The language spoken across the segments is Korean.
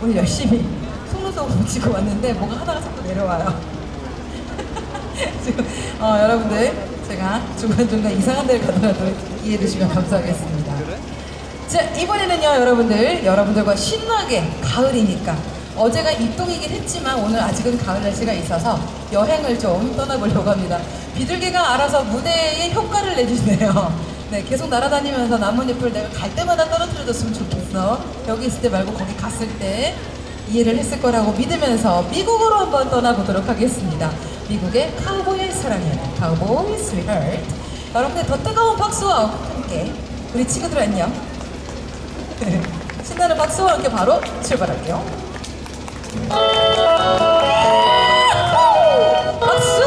오늘 열심히 속눈썹으로 치고 왔는데 뭔가 하다가 자꾸 내려와요. 지금 여러분들 제가 중간중간 이상한 데를 가더라도 이해해 주시면 감사하겠습니다. 자, 이번에는요 여러분들과 신나게 가을이니까 어제가 입동이긴 했지만 오늘 아직은 가을 날씨가 있어서 여행을 좀 떠나보려고 합니다. 비둘기가 알아서 무대에 효과를 내주네요. 네, 계속 날아다니면서 나뭇잎을 내가 갈 때마다 떨어뜨려줬으면 좋겠어. 여기 있을 때 말고 거기 갔을 때 이해를 했을 거라고 믿으면서 미국으로 한번 떠나보도록 하겠습니다. 미국의 카우보이의 사랑해, 카우보이 스위트하트. 여러분들 더 뜨거운 박수와 함께 우리 친구들 안녕. 신나는 박수와 함께 바로 출발할게요. 박수!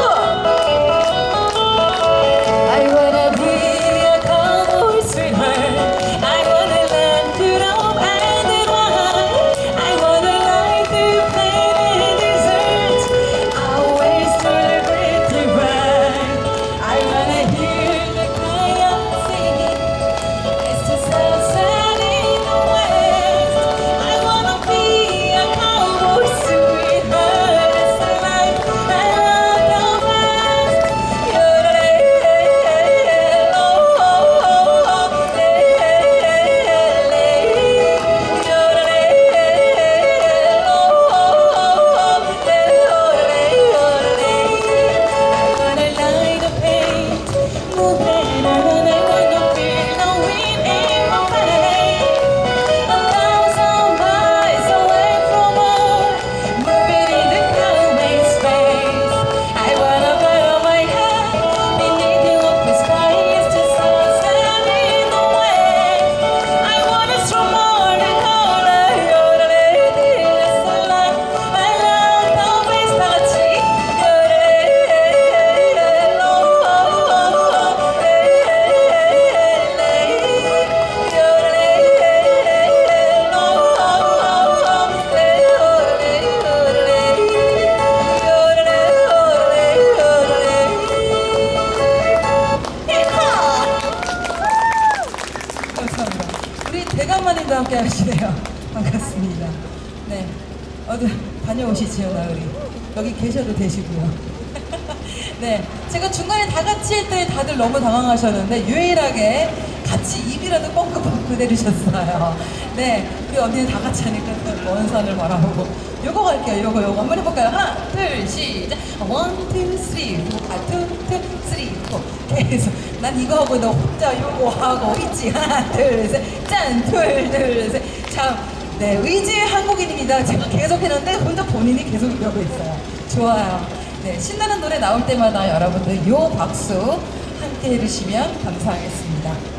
대감마님도 함께 하시네요. 반갑습니다. 네, 어디 다녀오시지요, 나으리. 여기 계셔도 되시고요. 네, 제가 중간에 다 같이 했더니 다들 너무 당황하셨는데 유일하게 같이 입이라도 뻥긋뻥긋 내리셨어요. 네, 우리 언니는 다 같이 하니까 먼 산을 바라보고 요거 갈게요. 요거 한번 해볼까요? 하나, 둘, 시작. 원, 투, 쓰리, 포. 투, 쓰리, 포. 계속 난 이거 하고 너 혼자 요거 하고 있지. 하나, 둘, 셋. 짠, 둘, 셋. 참, 네, 의지의 한국인입니다. 제가 계속 했는데 혼자 본인이 계속 이러고 있어요. 좋아요. 네, 신나는 노래 나올 때마다 여러분들 요 박수 함께 해주시면 감사하겠습니다.